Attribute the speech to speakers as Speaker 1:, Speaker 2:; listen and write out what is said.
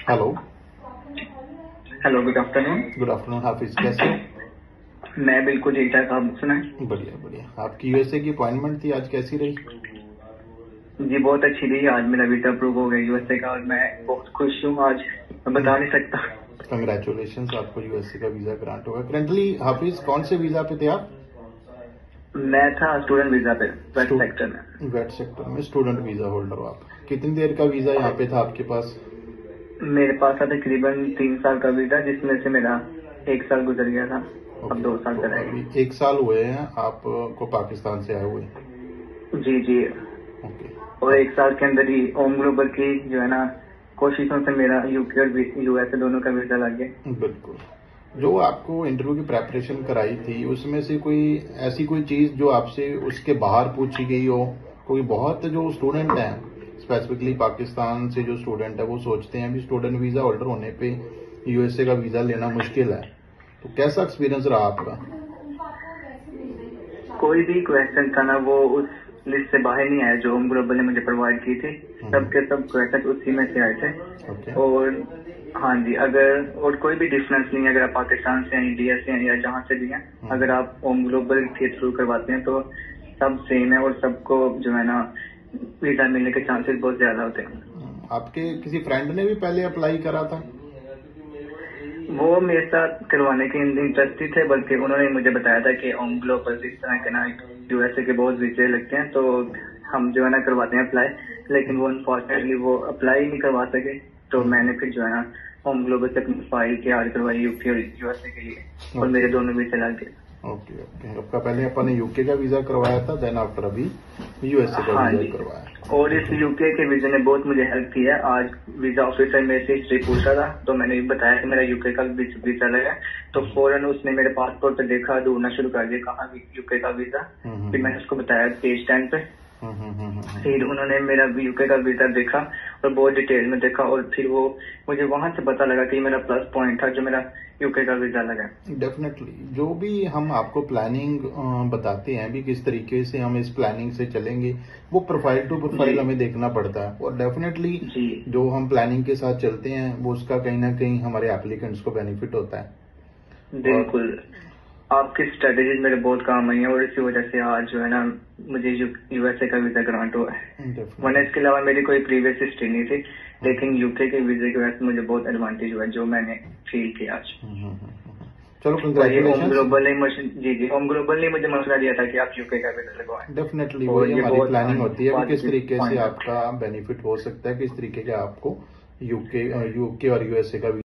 Speaker 1: Hello.
Speaker 2: Hello, good afternoon.
Speaker 1: Good afternoon Hafiz, कैसे हो?
Speaker 2: मैं बिल्कुल ठीक ठाक, आप सुनाए?
Speaker 1: बढ़िया बढ़िया। आपकी यूएसए की अपॉइंटमेंट थी, आज कैसी रही?
Speaker 2: जी बहुत अच्छी रही। आज मेरा वीजा अप्रूव हो गया यूएसए का और मैं बहुत खुश हूँ। आज मैं बता नहीं सकता।
Speaker 1: कंग्रेचुलेशन, आपको यूएसए का वीजा ग्रांट होगा। करंटली हाफिज कौन से वीजा पे थे आप?
Speaker 2: मैं था स्टूडेंट वीजा पे, वेस्ट सेक्टर में।
Speaker 1: वेट सेक्टर में स्टूडेंट वीजा होल्डर हो आप। कितनी देर का वीजा यहाँ पे था आपके पास?
Speaker 2: मेरे पास था तकरीबन 3 साल का वीजा, जिसमें से मेरा 1 साल गुजर गया था। अब
Speaker 1: ओके,
Speaker 2: 2 साल
Speaker 1: तो
Speaker 2: का रहेगा।
Speaker 1: अभी 1 साल हुए हैं आपको पाकिस्तान से आए हुए।
Speaker 2: जी जी।
Speaker 1: ओके।
Speaker 2: और
Speaker 1: अब
Speaker 2: 1 साल के अंदर ही ओम ग्लोबल की जो है ना कोशिशों से मेरा यूके और यूएसए दोनों का वीजा लग गया।
Speaker 1: बिल्कुल। जो आपको इंटरव्यू की प्रेपरेशन कराई थी उसमें से कोई ऐसी कोई चीज जो आपसे उसके बाहर पूछी गई हो? कोई बहुत जो स्टूडेंट हैं, स्पेसिफिकली पाकिस्तान से जो स्टूडेंट है वो सोचते हैं भी स्टूडेंट वीजा होल्डर होने पे यूएसए का वीजा लेना मुश्किल है, तो कैसा एक्सपीरियंस रहा आपका?
Speaker 2: कोई भी क्वेश्चन था ना वो उस लिस्ट से बाहर नहीं आया जो होम ग्लोबल ने मुझे प्रोवाइड की थी। सबके सब क्वेश्चन उसी में से आए थे।
Speaker 1: ओके।
Speaker 2: और हाँ जी, अगर और कोई भी डिफरेंस नहीं है, अगर आप पाकिस्तान से हैं, इंडिया से हैं या जहाँ से भी हैं, अगर आप होम ग्लोबल के थ्रू करवाते हैं तो सब सेम है और सबको जो है ना वीजा मिलने के चांसेस बहुत ज्यादा होते हैं।
Speaker 1: आपके किसी फ्रेंड ने भी पहले अप्लाई करा था?
Speaker 2: वो मेरे साथ करवाने के इंटरेस्टेड थे, बल्कि उन्होंने मुझे बताया था कि होम ग्लोबल इस तरह के ना यूएसए के बहुत वीजे लगते हैं, तो हम जो है ना करवाते हैं अप्लाई। लेकिन वो अनफॉर्चुनेटली वो अप्लाई नहीं करवा सके, तो मैंने फिर जो है ना होम ग्लोबल से अपनी फाइल तैयार करवाई यूके और यूएसए के लिए और मेरे दोनों वीजे लग गए।
Speaker 1: Okay okay. आपका पहले अपन ने यूके का वीजा करवाया था, देन आफ्टर अभी यूएसए का
Speaker 2: हाँ
Speaker 1: वीजा
Speaker 2: जी।
Speaker 1: करवाया।
Speaker 2: और इस यूके के वीजे ने बहुत मुझे हेल्प की है। आज वीजा ऑफिसर मेरे से हिस्ट्री पूछा था, तो मैंने बताया कि मेरा यूके का वीजा लगा, तो फौरन उसने मेरे पासपोर्ट पे देखा, ढूंढना शुरू कर दिया कहाँ यूके का वीजा। फिर मैंने उसको बताया पेज 10 पे। फिर उन्होंने मेरा यूके का वीजा देखा और बहुत डिटेल में देखा, और फिर वो मुझे वहां से पता लगा कि मेरा प्लस पॉइंट था जो मेरा यूके का वीजा लगा।
Speaker 1: डेफिनेटली जो भी हम आपको प्लानिंग बताते हैं भी किस तरीके से हम इस प्लानिंग से चलेंगे, वो प्रोफाइल टू प्रोफाइल हमें देखना पड़ता है। और डेफिनेटली जो हम प्लानिंग के साथ चलते हैं वो उसका कहीं ना कहीं हमारे एप्लीकेंट्स को बेनिफिट होता है।
Speaker 2: बिल्कुल। आपकी स्ट्रेटेजीज मेरे बहुत काम आई है और इसी वजह से आज जो है ना मुझे यूएसए का वीजा ग्रांट हुआ है। वरना इसके अलावा मेरी कोई प्रीवियस हिस्ट्री नहीं थी, लेकिन यूके के वीजे की वजह से मुझे बहुत एडवांटेज हुआ जो मैंने फील किया आज।
Speaker 1: चलो,
Speaker 2: और ये होम
Speaker 1: कंग्रेचुलेशन।
Speaker 2: ग्लोबल ने जी होम ग्लोबल ने मुझे मसला दिया था कि आप यूके का वीजा लगवाएं।
Speaker 1: डेफिनेटली
Speaker 2: और
Speaker 1: वही
Speaker 2: ये
Speaker 1: हमारी
Speaker 2: बहुत
Speaker 1: प्लानिंग होती है भी किस
Speaker 2: पॉजिटिव
Speaker 1: तरीके से
Speaker 2: पॉइंट है।
Speaker 1: आपका बेनिफिट हो सकता है, किस तरीके का आपको यूके और यूएसए का